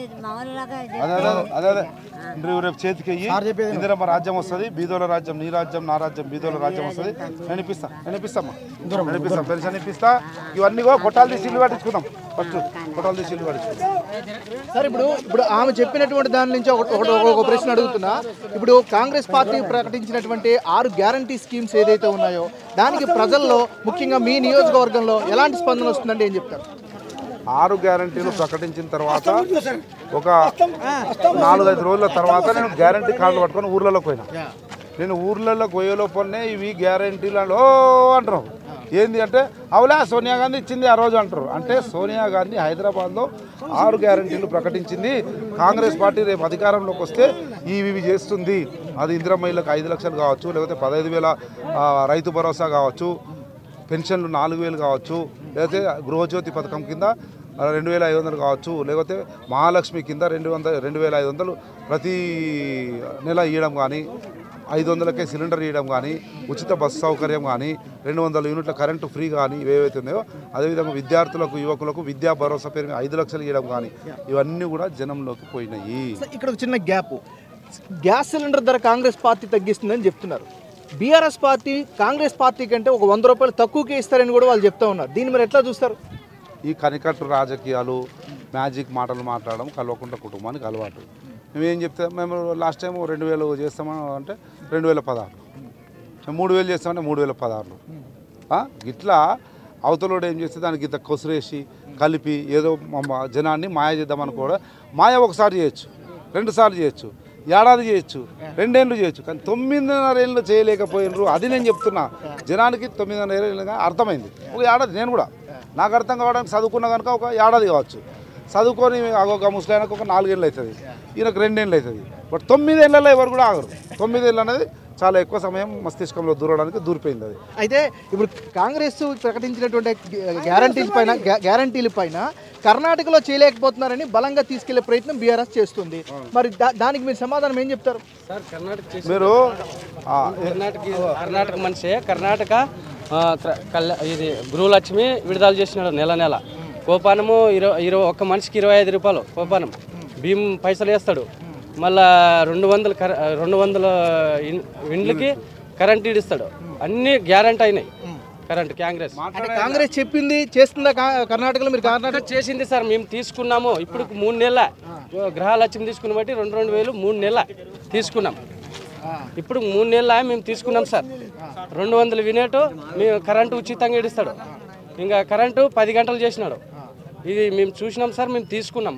అదే అదే అదే అదే నువ్వు రేపు చేతికి అయ్యి ఇందిరమ్మ రాజ్యం వస్తుంది. బీదోల రాజ్యం నీ రాజ్యం నా రాజ్యం బీదోల రాజ్యం వస్తుంది. నేను ఇప్పిస్తా నేను ఇప్పిస్తామ్మా నేను ఇప్పిస్తాం పెన్షన్ ఇప్పిస్తా. ఇవన్నీ కూడా కొట్టాలు తీసి ఇల్లు పట్టించుకుందాం. ఫస్ట్ కొట్టాలు తీసి ఇల్లు పట్టించుకుందాం. సార్ ఇప్పుడు ఇప్పుడు ఆమె చెప్పినటువంటి దాని నుంచి ఒకటి ఒక ప్రశ్న అడుగుతున్నా. ఇప్పుడు కాంగ్రెస్ పార్టీ ప్రకటించినటువంటి ఆరు గ్యారంటీ స్కీమ్స్ ఏదైతే ఉన్నాయో దానికి ప్రజల్లో ముఖ్యంగా మీ నియోజకవర్గంలో ఎలాంటి స్పందన వస్తుందంటే ఏం చెప్తారు? ఆరు గ్యారంటీలు ప్రకటించిన తర్వాత ఒక నాలుగైదు రోజుల తర్వాత నేను గ్యారంటీ కార్డులు పట్టుకొని ఊర్లలోకి పోయినా. నేను ఊర్లలోకి పోయే లోపలనే ఇవి గ్యారంటీలలో అంటారు. ఏంది అంటే అవులా సోనియా గాంధీ ఇచ్చింది ఆ రోజు అంటారు. అంటే సోనియా గాంధీ హైదరాబాద్లో ఆరు గ్యారంటీలు ప్రకటించింది. కాంగ్రెస్ పార్టీ రేపు అధికారంలోకి వస్తే ఇవి చేస్తుంది. అది ఇందిరమ్మలకు ఐదు లక్షలు కావచ్చు, లేకపోతే పదహైదు వేల రైతు భరోసా కావచ్చు, పెన్షన్లు నాలుగు వేలు కావచ్చు, లేకపోతే గృహజ్యోతి పథకం కింద రెండు వేల ఐదు వందలు కావచ్చు, లేకపోతే మహాలక్ష్మి కింద రెండు వందల రెండు వేల ఐదు వందలు ప్రతి నెల ఇవ్వడం కానీ, ఐదు వందలకే సిలిండర్ ఇవ్వడం కానీ, ఉచిత బస్సు సౌకర్యం కానీ, రెండు వందల యూనిట్ల కరెంటు ఫ్రీ కానీ ఇవేవైతే ఉన్నాయో, అదేవిధంగా విద్యార్థులకు యువకులకు విద్యా భరోసా పేరు ఐదు లక్షలు ఇవ్వడం కానీ ఇవన్నీ కూడా జనంలోకి పోయినాయి. ఇక్కడ ఒక చిన్న గ్యాప్, గ్యాస్ సిలిండర్ ధర కాంగ్రెస్ పార్టీ తగ్గిస్తుందని చెప్తున్నారు. బీఆర్ఎస్ పార్టీ కాంగ్రెస్ పార్టీ కంటే ఒక వంద రూపాయలు తక్కువకే ఇస్తారని కూడా వాళ్ళు చెప్తా ఉన్నారు. దీన్ని మీరు ఎట్లా చూస్తారు? ఈ కనికట్టు రాజకీయాలు, మ్యాజిక్ మాటలు మాట్లాడడం కల్వకుంట్ల కుటుంబానికి అలవాటు. మేమేం చెప్తే మేము లాస్ట్ టైం రెండు వేలు చేస్తామని అంటే రెండు వేల పదహారులు మూడు వేలు చేస్తామంటే మూడు వేల పదహారులు ఇట్లా అవతలోడు ఏం చేస్తే దానికి ఇంత కొసురేసి కలిపి ఏదో జనాన్ని మాయ చేద్దామనుకోవడం. మాయ ఒకసారి చేయొచ్చు, రెండు సార్లు చేయొచ్చు, ఏడాది చేయొచ్చు, రెండేళ్ళు చేయొచ్చు, కానీ తొమ్మిదిన్నర ఏళ్ళు చేయలేకపోయినరు. అది నేను చెప్తున్నా. జనానికి తొమ్మిదిన్నర ఏళ్ళుగా అర్థమైంది. ఒక ఏడాది నేను కూడా నాకు అర్థం కావడానికి చదువుకున్నా కనుక ఒక ఏడాది కావచ్చు. చదువుకొని ఒక ముసలాయనకు ఒక నాలుగేళ్ళు అవుతుంది, ఈయనకు రెండేళ్ళు అవుతుంది. బట్ తొమ్మిదేళ్లలో ఎవరు కూడా ఆగరు. తొమ్మిదేళ్ళు అనేది చాలా ఎక్కువ సమయం మస్తిష్కంలో దూరడానికి దూరిపోయింది. అది అయితే ఇప్పుడు కాంగ్రెస్ ప్రకటించినటువంటి గ్యారంటీల పైన గ్యారంటీల పైన కర్ణాటకలో చేయలేకపోతున్నారని బలంగా తీసుకెళ్లే ప్రయత్నం బీఆర్ఎస్ చేస్తుంది. మరి దానికి మీరు సమాధానం ఏం చెప్తారు? సార్ కర్ణాటక మీరు కర్ణాటక కర్ణాటక మనిషి కర్ణాటక ఇది గృహలక్ష్మి విడుదల చేసినాడు నెల నెల. కోపానము ఇరవై ఇరవై ఒక్క మనిషికి ఇరవై ఐదు రూపాయలు కోపానం బియ్యం పైసలు వేస్తాడు. మళ్ళా రెండు వందల రెండు వందల ఇండ్లకి కరెంట్ ఇస్తాడు. అన్ని గ్యారంటీ అయినాయి. కరెంట్ కాంగ్రెస్ కాంగ్రెస్ చెప్పింది చేస్తుందా? కర్ణాటకలో మీరు కర్ణాటక చేసింది సార్. మేము తీసుకున్నాము. ఇప్పుడు మూడు నెలల గృహలక్ష్మి తీసుకున్న బట్టి రెండు రెండు వేలు మూడు నెలల తీసుకున్నాం. ఇప్పుడు మూడు నెలల మేము తీసుకున్నాం సార్. రెండు వందల యూనిట్ మేము కరెంటు ఉచితంగా ఇస్తాడు. ఇంకా కరెంటు పది గంటలు చేసినాడు. ఇది మేము చూసినాం సార్. మేము తీసుకున్నాం.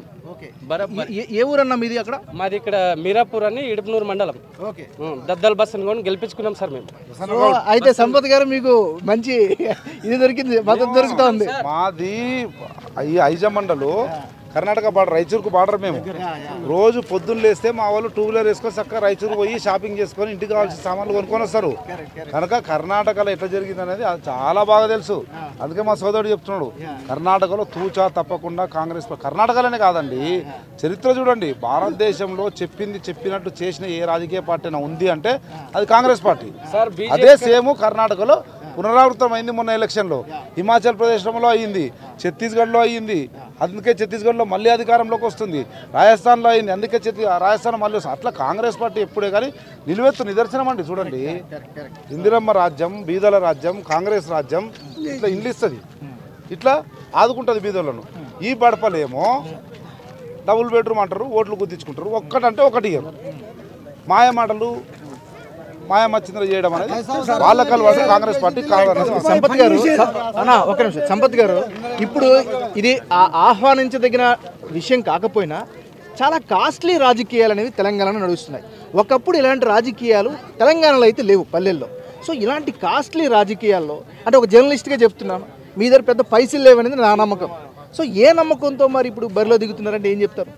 ఏ ఊరన్నా మీది? అక్కడ మాది ఇక్కడ మీరాపూర్ అని ఇడుపునూరు మండలం. దద్దల్ బస్ అని గెలిపించుకున్నాం సార్ మేము. అయితే సంపత్ గారు మీకు మంచి ఇది దొరికింది, మద్దతు దొరుకుతా ఉంది. మాది ఈ ఐజ మండలు కర్ణాటక బార్డర్, రాయచూరుకు బార్డర్. మేము రోజు పొద్దున్న లేస్తే మా వాళ్ళు టూ వీలర్ వేసుకొని చక్కగా రాయచూరు పోయి షాపింగ్ చేసుకొని ఇంటికి కావాల్సిన సామాన్లు కొనుక్కొని వస్తారు. కనుక కర్ణాటకలో ఎట్లా జరిగింది అనేది చాలా బాగా తెలుసు. అందుకే మా సోదరుడు చెప్తున్నాడు, కర్ణాటకలో తూచా తప్పకుండా కాంగ్రెస్. కర్ణాటకలోనే కాదండి, చరిత్ర చూడండి. భారతదేశంలో చెప్పింది చెప్పినట్టు చేసిన ఏ రాజకీయ పార్టీ అయినా ఉంది అంటే అది కాంగ్రెస్ పార్టీ. అదే సేమ్ కర్ణాటకలో పునరావృతం అయింది మొన్న ఎలక్షన్లో. హిమాచల్ ప్రదేశ్లో అయ్యింది, ఛత్తీస్గఢ్లో అయ్యింది. అందుకే ఛత్తీస్గఢ్లో మళ్ళీ అధికారంలోకి వస్తుంది. రాజస్థాన్లో అయింది, అందుకే ఛత్తీ రాజస్థాన్ మళ్ళీ వస్తుంది. అట్లా కాంగ్రెస్ పార్టీ ఎప్పుడే కానీ నిలువెత్తు నిదర్శనం అండి. చూడండి, ఇందిరమ్మ రాజ్యం, బీదల రాజ్యం, కాంగ్రెస్ రాజ్యం ఇట్లా ఇండ్లు ఇస్తుంది, ఇట్లా ఆదుకుంటుంది బీదలను. ఈ బడపలేమో డబుల్ బెడ్రూమ్ అంటారు, ఓట్లు గుద్దించుకుంటారు. ఒక్కటంటే ఒకటి మాయ మాటలు, మాయమచ్చింద్ర చేయడం అనేది వాళ్ళ కలవాడు కాంగ్రెస్ పార్టీ కావాలన్నది. సంపత్ గారు అన్నా ఒక నిమిషం. సంపత్ గారు, ఇప్పుడు ఇది ఆహ్వానించదగిన విషయం కాకపోయినా చాలా కాస్ట్లీ రాజకీయాలు అనేవి తెలంగాణలో నడుస్తున్నాయి. ఒకప్పుడు ఇలాంటి రాజకీయాలు తెలంగాణలో అయితే లేవు, పల్లెల్లో. సో ఇలాంటి కాస్ట్లీ రాజకీయాల్లో అంటే ఒక జర్నలిస్ట్గా చెప్తున్నాను, మీ దగ్గర పెద్ద పైసలు లేవనేది నా నమ్మకం. సో ఏ నమ్మకంతో మరి ఇప్పుడు బరిలో దిగుతున్నారంటే ఏం చెప్తారు?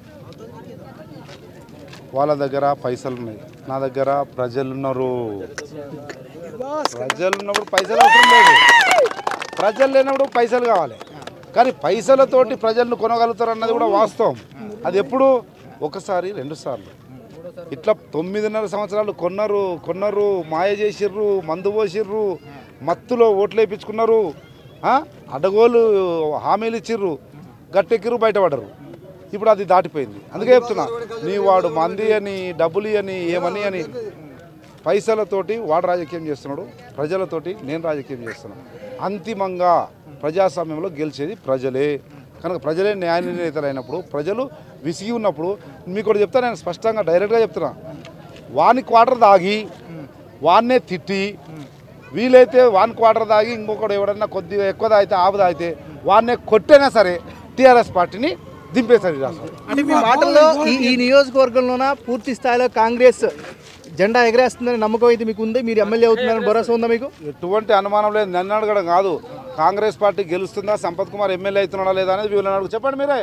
వాళ్ళ దగ్గర పైసలు ఉన్నాయి, నా దగ్గర ప్రజలు ఉన్నారు. ప్రజలు ఉన్నప్పుడు పైసలు అవసరం లేదు, ప్రజలు లేనప్పుడు పైసలు కావాలి. కానీ పైసలతోటి ప్రజలను కొనగలుగుతారు అన్నది కూడా వాస్తవం. అది ఎప్పుడు ఒకసారి రెండు సార్లు ఇట్లా తొమ్మిదిన్నర సంవత్సరాలు కొన్నారు కొన్నారు మాయ చేసిర్రు, మందు పోసిర్రు, మత్తులో ఓట్లు వేయించుకున్నారు, అడగోలు హామీలు ఇచ్చిర్రు, గట్టెక్కిర్రు, బయటపడరు. ఇప్పుడు అది దాటిపోయింది. అందుకే చెప్తున్నా, నీ వాడు మంది అని, డబ్బులు అని, ఏమని అని పైసలతోటి వాడు రాజకీయం చేస్తున్నాడు, ప్రజలతోటి నేను రాజకీయం చేస్తున్నాను. అంతిమంగా ప్రజాస్వామ్యంలో గెలిచేది ప్రజలే. కనుక ప్రజలే న్యాయ నిర్ణేతలు అయినప్పుడు, ప్రజలు విసిగి ఉన్నప్పుడు, మీకు ఒకటి చెప్తా, నేను స్పష్టంగా డైరెక్ట్గా చెప్తున్నా, వాని క్వార్టర్ దాగి వాన్నే తిట్టి, వీలైతే వాన్ క్వార్టర్ దాగి ఇంకొకటి ఎవడన్నా కొద్దిగా ఎక్కువ తాగితే ఆపు తాగితే వాన్నే కొట్టైనా సరే టీఆర్ఎస్ పార్టీని దింపేశారు. రాష్ట్రం అంటే మీ మాటల్లో ఈ ఈ నియోజకవర్గంలోన పూర్తి స్థాయిలో కాంగ్రెస్ జెండా ఎగరేస్తుందని నమ్మకం అయితే మీకు ఉంది? మీరు ఎమ్మెల్యే అవుతున్నారని భరోసా ఉందా మీకు? ఎటువంటి అనుమానం లేదు. నన్ను అడగడం కాదు, కాంగ్రెస్ పార్టీ గెలుస్తుందా, సంపత్ కుమార్ ఎమ్మెల్యే అవుతున్నాడా లేదా అనేది వీళ్ళని అడుగు. చెప్పండి మీరే.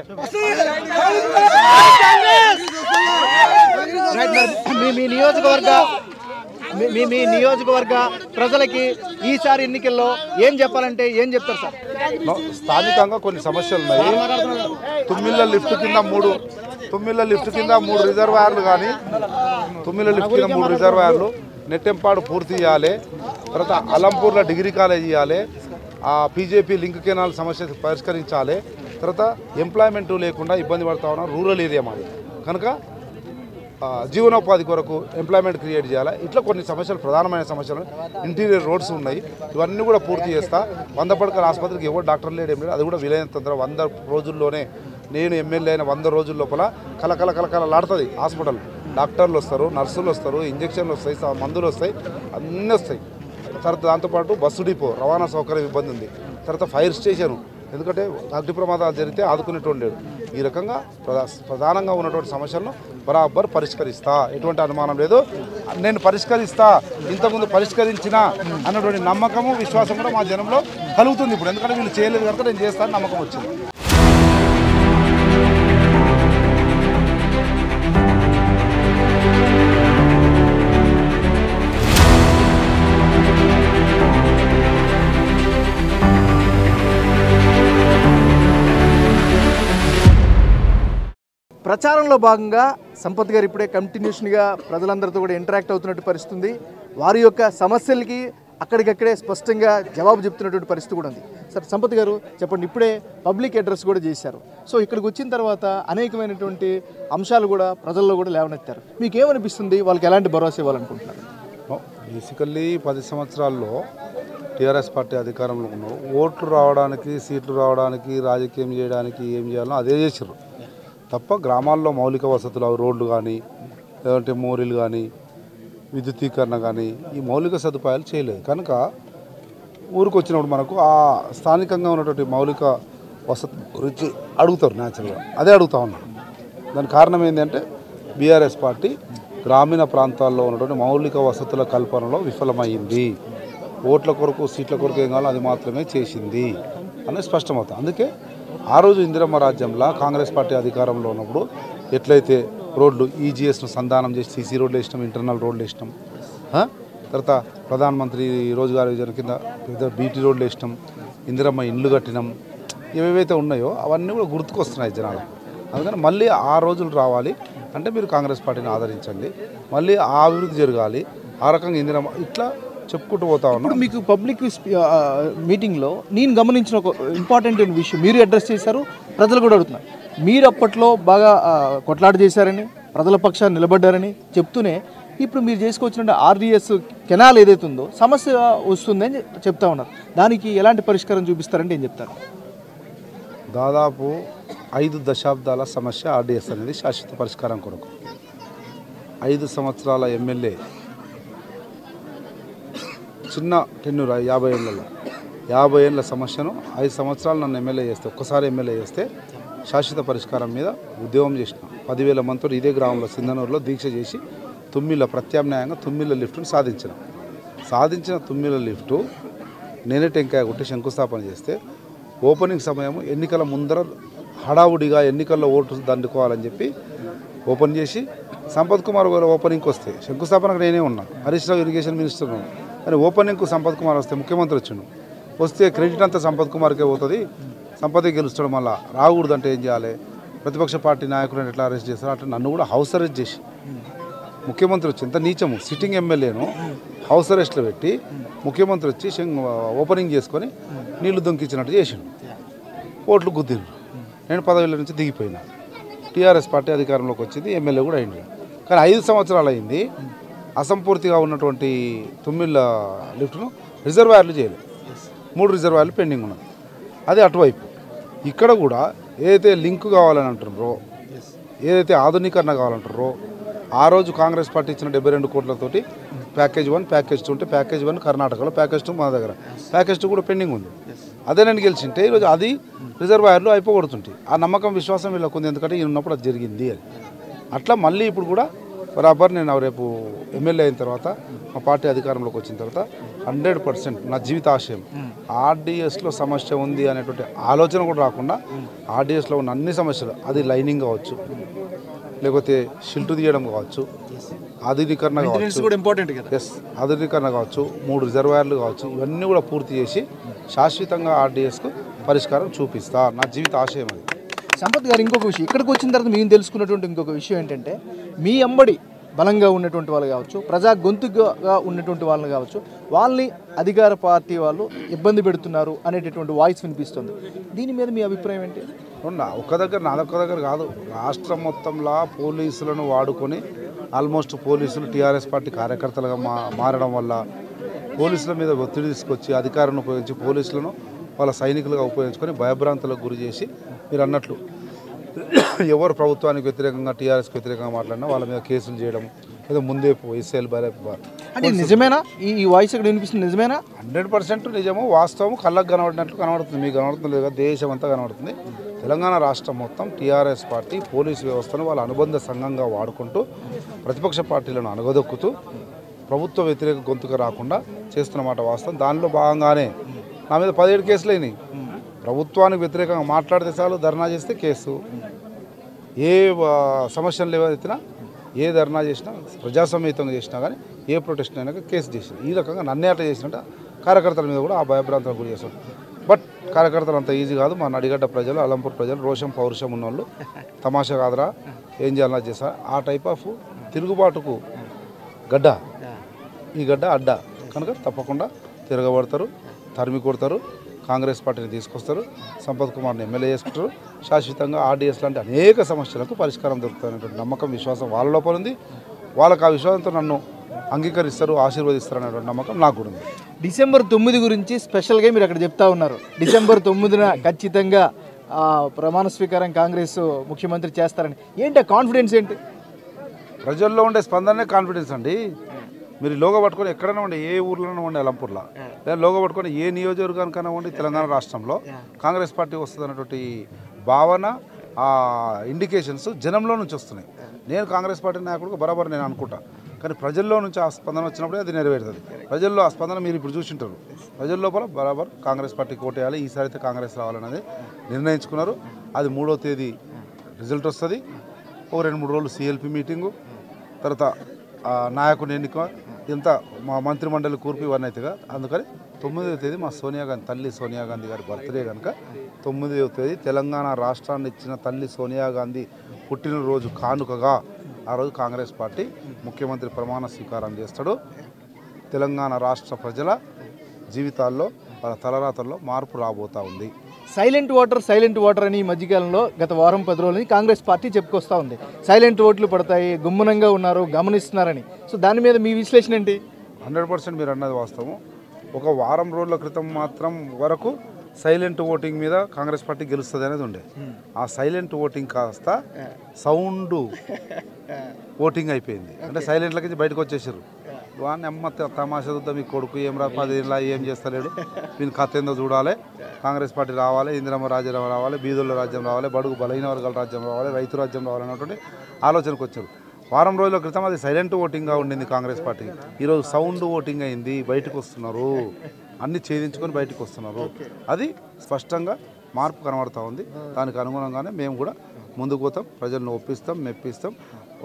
మీ మీ నియోజకవర్గ మీ మీ నియోజకవర్గ ప్రజలకి ఈసారి ఎన్నికల్లో ఏం చెప్పాలంటే ఏం చెప్తారు సార్? స్థానికంగా కొన్ని సమస్యలు ఉన్నాయి. తుమ్మిళ్ళ లిఫ్ట్ కింద మూడు తుమ్మిళ్ళ లిఫ్ట్ కింద మూడు రిజర్వాయర్లు కానీ తుమ్మిళ్ళ లిఫ్ట్ కింద మూడు రిజర్వాయర్లు నెట్టెంపాడు పూర్తి చేయాలి. తర్వాత అలంపూర్లో డిగ్రీ కాలేజ్ ఇవ్వాలి. ఆ పీజేపీ లింక్ కెనాల్ సమస్య పరిష్కరించాలి. తర్వాత ఎంప్లాయ్మెంట్ లేకుండా ఇబ్బంది పడతా ఉన్నాం, రూరల్ ఏరియా మాది కనుక జీవనోపాధి కొరకు ఎంప్లాయ్మెంట్ క్రియేట్ చేయాలి. ఇట్లా కొన్ని సమస్యలు, ప్రధానమైన సమస్యలు, ఇంటీరియర్ రోడ్స్ ఉన్నాయి, ఇవన్నీ కూడా పూర్తి చేస్తా. వంద పడకల ఆసుపత్రికి ఎవరు డాక్టర్ లేడు, ఏం లేదు, అది కూడా వీలైనంత తొందర వంద రోజుల్లోనే నేను ఎమ్మెల్యే అయిన వంద రోజుల లోపల కలకల కలకలలాడుతుంది హాస్పిటల్. డాక్టర్లు వస్తారు, నర్సులు వస్తారు, ఇంజక్షన్లు వస్తాయి, మందులు వస్తాయి, అన్నీ వస్తాయి. తర్వాత దాంతోపాటు బస్సు డిపో రవాణా సౌకర్యం ఇబ్బంది ఉంది. తర్వాత ఫైర్ స్టేషను, ఎందుకంటే అగ్ని ప్రమాదాలు జరిగితే ఆదుకునేటువంటి లేడు. ఈ రకంగా ప్రధానంగా ఉన్నటువంటి సమస్యలను బరాబర్ పరిష్కరిస్తా, ఎటువంటి అనుమానం లేదు. నేను పరిష్కరిస్తా, ఇంతకుముందు పరిష్కరించిన అన్నటువంటి నమ్మకము, విశ్వాసం కూడా మా జనంలో కలుగుతుంది ఇప్పుడు. ఎందుకంటే వీళ్ళు చేయలేదు కనుక నేను చేస్తానని నమ్మకం వచ్చింది. ప్రచారంలో భాగంగా సంపత్ గారు ఇప్పుడే కంటిన్యూషన్గా ప్రజలందరితో కూడా ఇంటరాక్ట్ అవుతున్నట్టు పరిస్థితుంది. వారి యొక్క సమస్యలకి అక్కడికక్కడే స్పష్టంగా జవాబు చెప్తున్నటువంటి పరిస్థితి కూడా ఉంది. సార్ సంపత్ గారు చెప్పండి, ఇప్పుడే పబ్లిక్ అడ్రస్ కూడా చేశారు. సో ఇక్కడికి వచ్చిన తర్వాత అనేకమైనటువంటి అంశాలు కూడా ప్రజల్లో కూడా లేవనెత్తారు. మీకు ఏమనిపిస్తుంది? వాళ్ళకి ఎలాంటి భరోసా ఇవ్వాలనుకుంటున్నారు? బేసికల్లీ పది సంవత్సరాల్లో టీఆర్ఎస్ పార్టీ అధికారంలో ఉన్నారు. ఓట్లు రావడానికి, సీట్లు రావడానికి, రాజకీయం చేయడానికి ఏం చేయాలో అదే చేసారు తప్ప గ్రామాల్లో మౌలిక వసతులు, రోడ్లు కానీ, లేదంటే మోరీలు కానీ, విద్యుతీకరణ కానీ, ఈ మౌలిక సదుపాయాలు చేయలేదు. కనుక ఊరికి వచ్చినప్పుడు మనకు ఆ స్థానికంగా ఉన్నటువంటి మౌలిక వసతి గురించి అడుగుతారు, న్యాచురల్గా అదే అడుగుతూ ఉన్నారు. దానికి కారణం ఏంటంటే బీఆర్ఎస్ పార్టీ గ్రామీణ ప్రాంతాల్లో ఉన్నటువంటి మౌలిక వసతుల కల్పనలో విఫలమైంది. ఓట్ల కొరకు, సీట్ల కొరకు ఏం కావాలో అది మాత్రమే చేసింది అనేది స్పష్టమవుతుంది. అందుకే ఆ రోజు ఇందిరమ్మ రాజ్యంలో కాంగ్రెస్ పార్టీ అధికారంలో ఉన్నప్పుడు ఎట్లయితే రోడ్లు ఈజీఎస్ను సంధానం చేసి సీసీ రోడ్లు వేసినాం, ఇంటర్నల్ రోడ్లు వేసినాం, తర్వాత ప్రధానమంత్రి రోజ్గార్ యోజన కింద పెద్ద బీటీ రోడ్లు వేసినాం, ఇందిరమ్మ ఇండ్లు కట్టినాం, ఏవేవైతే ఉన్నాయో అవన్నీ కూడా గుర్తుకొస్తున్నాయి జనాలు. అందుకని మళ్ళీ ఆ రోజులు రావాలి అంటే మీరు కాంగ్రెస్ పార్టీని ఆదరించండి, మళ్ళీ ఆ అభివృద్ధి జరగాలి. ఆ రకంగా ఇందిరమ్మ ఇట్లా చెప్పుకుంటూ పోతా ఉన్నాం. మీకు పబ్లిక్ మీటింగ్లో నేను గమనించిన ఒక ఇంపార్టెంట్ విషయం మీరు అడ్రస్ చేశారు, ప్రజలు కూడా అడుగుతున్నారు. మీరు అప్పట్లో బాగా కొట్లాట చేశారని, ప్రజల పక్షాన్ని నిలబడ్డారని చెప్తూనే ఇప్పుడు మీరు చేసుకొచ్చిన ఆర్డీఎస్ కెనాల్ ఏదైతే ఉందో సమస్య వస్తుందని చెప్తా ఉన్నారు. దానికి ఎలాంటి పరిష్కారం చూపిస్తారంటే ఏం చెప్తారు? దాదాపు ఐదు దశాబ్దాల సమస్య ఆర్డీఎస్ అనేది శాశ్వత పరిష్కారం కొరకు. ఐదు సంవత్సరాల ఎమ్మెల్యే చిన్న టెన్యూర్ యాభై ఏళ్ళలో యాభై ఏళ్ళ సమస్యను ఐదు సంవత్సరాలు నన్ను ఎమ్మెల్యే చేస్తే, ఒక్కసారి ఎమ్మెల్యే చేస్తే శాశ్వత పరిష్కారం మీద ఉద్యమం చేసిన. పదివేల మందితో ఇదే గ్రామంలో సింధనూరులో దీక్ష చేసి తుమ్మిళ్ళ ప్రత్యామ్నాయంగా తుమ్మిళ్ళ లిఫ్ట్ను సాధించిన సాధించిన తుమ్మిళ్ళ లిఫ్టు నేనే టెంకాయ కొట్టి శంకుస్థాపన చేస్తే ఓపెనింగ్ సమయం ఎన్నికల ముందర హడావుడిగా ఎన్నికల్లో ఓటు దండుకోవాలని చెప్పి ఓపెన్ చేసి సంపత్ కుమార్ గారు ఓపెనింగ్కి వస్తే శంకుస్థాపనకు నేనే ఉన్నా, హరీష్ రావు ఇరిగేషన్ మినిస్టర్ ఉన్నాను. కానీ ఓపెనింగ్కు సంపత్ కుమార్ వస్తే ముఖ్యమంత్రి వచ్చిండు, వస్తే క్రెడిట్ అంతా సంపత్ కుమార్కే పోతుంది, సంపదే గెలుస్తాడు. మళ్ళీ రాకూడదు అంటే ఏం చేయాలి, ప్రతిపక్ష పార్టీ నాయకులను ఎట్లా అరెస్ట్ చేస్తారు, అట్లా నన్ను కూడా హౌస్ అరెస్ట్ చేసి ముఖ్యమంత్రి వచ్చి ఎంత నీచము, సిట్టింగ్ ఎమ్మెల్యేను హౌస్ అరెస్ట్లో పెట్టి ముఖ్యమంత్రి వచ్చి ఓపెనింగ్ చేసుకొని నీళ్లు దొంకిచ్చినట్టు చేసిండు, ఓట్లు గుద్దిండ్రు. నేను పదవిల నుంచి దిగిపోయినా, టీఆర్ఎస్ పార్టీ అధికారంలోకి వచ్చింది, ఎమ్మెల్యే కూడా అయింది. కానీ ఐదు సంవత్సరాలు అయింది, అసంపూర్తిగా ఉన్నటువంటి తుమ్మిళ్ళ లిఫ్ట్ను రిజర్వాయర్లు చేయలేదు, మూడు రిజర్వాయర్లు పెండింగ్ ఉన్నది. అది అటువైపు. ఇక్కడ కూడా ఏదైతే లింక్ కావాలని అంటున్నారో, ఏదైతే ఆధునీకరణ కావాలంటారో, ఆ రోజు కాంగ్రెస్ పార్టీ ఇచ్చిన డెబ్బై రెండు కోట్లతోటి ప్యాకేజ్ వన్ ప్యాకేజ్ టూ ఉంటే ప్యాకేజ్ వన్ కర్ణాటకలో, ప్యాకేజ్ టూ మా దగ్గర, ప్యాకేజ్ టూ కూడా పెండింగ్ ఉంది. అదే నేను గెలిచింటే ఈరోజు అది రిజర్వాయర్లు అయిపోగొడుతుంటాయి. ఆ నమ్మకం విశ్వాసం వీళ్ళకు ఉంది, ఎందుకంటే ఈయన ఉన్నప్పుడు అది జరిగింది అని. అట్లా మళ్ళీ ఇప్పుడు కూడా బరాబర్ నేను రేపు ఎమ్మెల్యే అయిన తర్వాత మా పార్టీ అధికారంలోకి వచ్చిన తర్వాత హండ్రెడ్ పర్సెంట్ నా జీవిత ఆశయం ఆర్డీఎస్లో సమస్య ఉంది అనేటువంటి ఆలోచన కూడా రాకుండా, ఆర్డీఎస్లో ఉన్న అన్ని సమస్యలు, అది లైనింగ్ కావచ్చు, లేకపోతే షిల్టు తీయడం కావచ్చు, ఆధునీకరణ కావచ్చు, ఇంపార్టెంట్ కదా, ఎస్ ఆధునీకరణ కావచ్చు, మూడు రిజర్వాయర్లు కావచ్చు, ఇవన్నీ కూడా పూర్తి చేసి శాశ్వతంగా ఆర్డీఎస్కు పరిష్కారం చూపిస్తా. నా జీవిత ఆశయం అది. సంపత్ గారు, ఇంకొక విషయం ఇక్కడికి వచ్చిన తర్వాత మేము తెలుసుకున్నటువంటి ఇంకొక విషయం ఏంటంటే, మీ అంబడి బలంగా ఉన్నటువంటి వాళ్ళు కావచ్చు, ప్రజా గొంతుగా ఉన్నటువంటి వాళ్ళని కావచ్చు, వాళ్ళని అధికార పార్టీ వాళ్ళు ఇబ్బంది పెడుతున్నారు అనేటటువంటి వాయిస్ వినిపిస్తుంది. దీని మీద మీ అభిప్రాయం ఏంటి? నా ఒక్క దగ్గర నాదొక్క దగ్గర కాదు, రాష్ట్రం మొత్తంలో పోలీసులను వాడుకొని ఆల్మోస్ట్ పోలీసులు టీఆర్ఎస్ పార్టీ కార్యకర్తలుగా మా మారడం వల్ల పోలీసుల మీద ఒత్తిడి తీసుకొచ్చి అధికారాన్ని ఉపయోగించి పోలీసులను వాళ్ళ సైనికులుగా ఉపయోగించుకొని భయభ్రాంతులకు గురి చేసి, మీరు అన్నట్లు ఎవరు ప్రభుత్వానికి వ్యతిరేకంగా టీఆర్ఎస్కి వ్యతిరేకంగా మాట్లాడినా వాళ్ళ మీద కేసులు చేయడం, ఏదో ముందే ఎస్ఎల్ అంటే నిజమేనా? ఈ వాయిస్ ఇక్కడ వినిపిస్తుంది నిజమేనా? హండ్రెడ్ పర్సెంట్ నిజము, వాస్తవం, కళ్ళకు కనబడినట్లు కనబడుతుంది, మీకు కనబడుతుంది లేదా, దేశం అంతా కనబడుతుంది. తెలంగాణ రాష్ట్రం మొత్తం టీఆర్ఎస్ పార్టీ పోలీసు వ్యవస్థను వాళ్ళ అనుబంధ సంఘంగా వాడుకుంటూ ప్రతిపక్ష పార్టీలను అణగదొక్కుతూ ప్రభుత్వ వ్యతిరేక గొంతుగా రాకుండా చేస్తున్నమాట వాస్తవం. దానిలో భాగంగానే నా మీద పదిహేడు కేసులు అయినాయి. ప్రభుత్వానికి వ్యతిరేకంగా మాట్లాడితే చాలు ధర్నా చేస్తే కేసు, ఏ సమస్యలు లేవనెత్తినా, ఏ ధర్నా చేసినా, ప్రజాసమేతంగా చేసినా కానీ, ఏ ప్రొటెస్ట్ అయినా కేసు చేసిన, ఈ రకంగా నన్నే అట్లా చేసినట్టు కార్యకర్తల మీద కూడా ఆ భయభ్రాంతాలకు గురి చేస్తారు. బట్ కార్యకర్తలు అంత ఈజీ కాదు. మా నడిగడ్డ ప్రజలు, అలంపూర్ ప్రజలు రోషం పౌరుషం ఉన్నవాళ్ళు, తమాషా కాదురా ఏం చేయాలన్నా చేస్తా, ఆ టైప్ ఆఫ్ తిరుగుబాటుకు గడ్డ, ఈ గడ్డ అడ్డ కనుక తప్పకుండా తిరగబడతారు, తరిమి కొడతారు, కాంగ్రెస్ పార్టీని తీసుకొస్తారు, సంపత్ కుమార్ని ఎమ్మెల్యే చేసుకుంటారు, శాశ్వతంగా ఆర్డీఎస్ లాంటి అనేక సమస్యలకు పరిష్కారం దొరుకుతాయనేటువంటి నమ్మకం విశ్వాసం వాళ్ళ లోపల ఉంది. వాళ్ళకి ఆ విశ్వాసంతో నన్ను అంగీకరిస్తారు, ఆశీర్వదిస్తారు అనేటువంటి నమ్మకం నాకు కూడా ఉంది. డిసెంబర్ తొమ్మిది గురించి స్పెషల్గా మీరు అక్కడ చెప్తా ఉన్నారు. డిసెంబర్ తొమ్మిదిన ఖచ్చితంగా ప్రమాణ స్వీకారం కాంగ్రెస్ ముఖ్యమంత్రి చేస్తారని, ఏంటి కాన్ఫిడెన్స్ ఏంటి? ప్రజల్లో ఉండే స్పందనే కాన్ఫిడెన్స్ అండి. మీరు లోగో పట్టుకొని ఎక్కడైనా ఉండే, ఏ ఊర్లోనే ఉండే, అలంపూర్లో లేదా లోగో పట్టుకొని ఏ నియోజకవర్గానికైనా ఉండి తెలంగాణ రాష్ట్రంలో కాంగ్రెస్ పార్టీ వస్తుంది అన్నటువంటి భావన, ఆ ఇండికేషన్స్ జనంలో నుంచి వస్తున్నాయి. నేను కాంగ్రెస్ పార్టీ నాయకుడిగా బరాబర్ నేను అనుకుంటా, కానీ ప్రజల్లో నుంచి ఆ స్పందన వచ్చినప్పుడే అది నెరవేరుతుంది. ప్రజల్లో ఆ స్పందన మీరు ఇప్పుడు చూసింటారు. ప్రజల లోపల బరాబర్ కాంగ్రెస్ పార్టీకి ఓటేయాలి, ఈసారి అయితే కాంగ్రెస్ రావాలనేది నిర్ణయించుకున్నారు. అది మూడో తేదీ రిజల్ట్ వస్తుంది. ఓ రెండు మూడు రోజులు సిఎల్పి మీటింగు, తర్వాత నాయకుని ఎన్నిక, ఇంత మా మంత్రిమండలి కూర్పు ఇవన్నీ అవుతాయిగా. అందుకని తొమ్మిదవ తేదీ మా సోనియా గాంధీ, తల్లి సోనియా గాంధీ గారి బర్త్డే కనుక తొమ్మిదవ తేదీ తెలంగాణ రాష్ట్రాన్ని ఇచ్చిన తల్లి సోనియా గాంధీ పుట్టినరోజు కానుకగా ఆ రోజు కాంగ్రెస్ పార్టీ ముఖ్యమంత్రి ప్రమాణ స్వీకారం చేస్తాడు. తెలంగాణ రాష్ట్ర ప్రజల జీవితాల్లో, వాళ్ళ తలరాతల్లో మార్పు రాబోతూ ఉంది. సైలెంట్ ఓటర్ సైలెంట్ ఓటర్ అని ఈ మధ్యకాలంలో గత వారం పది రోజులని కాంగ్రెస్ పార్టీ చెప్పుకొస్తూ ఉంది. సైలెంట్ ఓట్లు పడతాయి, గుమ్మనంగా ఉన్నారు, గమనిస్తున్నారని. సో దాని మీద మీ విశ్లేషణ ఏంటి? హండ్రెడ్ పర్సెంట్ మీరు అన్నది వాస్తవం. ఒక వారం రోజుల క్రితం మాత్రం వరకు సైలెంట్ ఓటింగ్ మీద కాంగ్రెస్ పార్టీ గెలుస్తుంది అనేది ఉండే. ఆ సైలెంట్ ఓటింగ్ కాస్త సౌండ్ ఓటింగ్ అయిపోయింది. అంటే సైలెంట్లకి బయటకు వచ్చేసారు. వాడిని అమ్మ తమాషా చూద్దాం, మీ కొడుకు ఏం రా పదేళ్ళ ఏం చేస్తలేడు, వీని కథ ఏందో చూడాలి, కాంగ్రెస్ పార్టీ రావాలి, ఇందిరమ్మ రాజ్యం రావాలి, బీదోళ్ళ రాజ్యం రావాలి, బడుగు బలహీన వర్గాల రాజ్యం రావాలి, రైతు రాజ్యం రావాలి అన్నటువంటి ఆలోచనకు వచ్చారు. వారం రోజుల క్రితం అది సైలెంట్ ఓటింగ్గా ఉండింది కాంగ్రెస్ పార్టీ. ఈరోజు సౌండ్ ఓటింగ్ అయింది, బయటకు వస్తున్నారు, అన్ని ఛేదించుకొని బయటకు వస్తున్నారు. అది స్పష్టంగా మార్పు కనబడుతూ ఉంది. దానికి అనుగుణంగానే మేము కూడా ముందుకు పోతాం, ప్రజలను ఒప్పిస్తాం, మెప్పిస్తాం,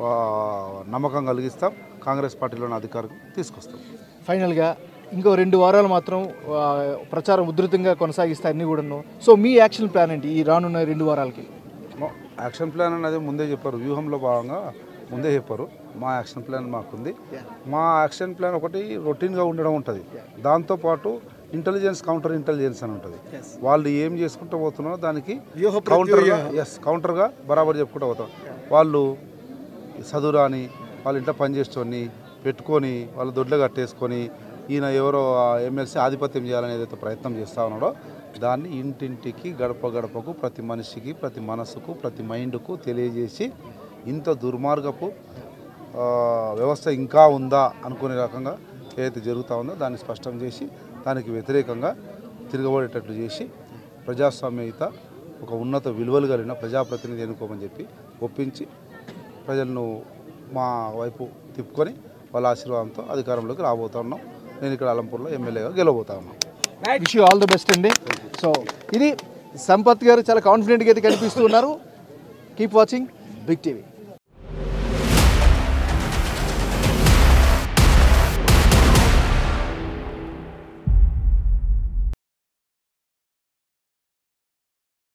నమ్మకం కలిగిస్తాం, కాంగ్రెస్ పార్టీలోని అధికారం తీసుకొస్తాం. ఫైనల్గా ఇంకో రెండు వారాలు మాత్రం ప్రచారం ఉధృతంగా కొనసాగిస్తాయి అన్నీ కూడాను. సో మీ యాక్షన్ ప్లాన్ ఏంటి ఈ రానున్న రెండు వారాలకి? యాక్షన్ ప్లాన్ అనేది ముందే చెప్పారు. వ్యూహంలో భాగంగా ముందే చెప్పారు. మా యాక్షన్ ప్లాన్ మాకుంది. మా యాక్షన్ ప్లాన్ ఒకటి రొటీన్గా ఉండడం ఉంటుంది. దాంతోపాటు ఇంటెలిజెన్స్ కౌంటర్ ఇంటెలిజెన్స్ అని ఉంటుంది. వాళ్ళు ఏం చేసుకుంటూ పోతున్నారో దానికి కౌంటర్గా ఎస్ కౌంటర్గా బరాబర్ చెప్పుకుంటూ పోతాం. వాళ్ళు చదువురాని వాళ్ళ ఇంట్లో పనిచేసుకొని పెట్టుకొని వాళ్ళ దొడ్లు కట్టేసుకొని ఈయన ఎవరో ఎమ్మెల్సీ ఆధిపత్యం చేయాలని ఏదైతే ప్రయత్నం చేస్తూ ఉన్నాడో దాన్ని ఇంటింటికి గడప గడపకు ప్రతి మనిషికి ప్రతి మనసుకు ప్రతి మైండ్కు తెలియజేసి ఇంత దుర్మార్గపు వ్యవస్థ ఇంకా ఉందా అనుకునే రకంగా ఏదైతే జరుగుతూ ఉందో దాన్ని స్పష్టం చేసి దానికి వ్యతిరేకంగా తిరగబడేటట్లు చేసి ప్రజాస్వామ్యయుత ఒక ఉన్నత విలువలు కలిగిన ప్రజాప్రతినిధి ఎన్నుకోమని చెప్పి ఒప్పించి ప్రజలను మా వైపు తిప్పుకొని వాళ్ళ ఆశీర్వాదంతో అధికారంలోకి రాబోతా ఉన్నాం. నేను ఇక్కడ అలంపూర్లో ఎమ్మెల్యేగా గెలవబోతా ఉన్నాను. Wish you all the best అండి. సో ఇది సంపత్ గారు చాలా కాన్ఫిడెంట్గా అయితే కనిపిస్తూ ఉన్నారు. Keep watching big TV.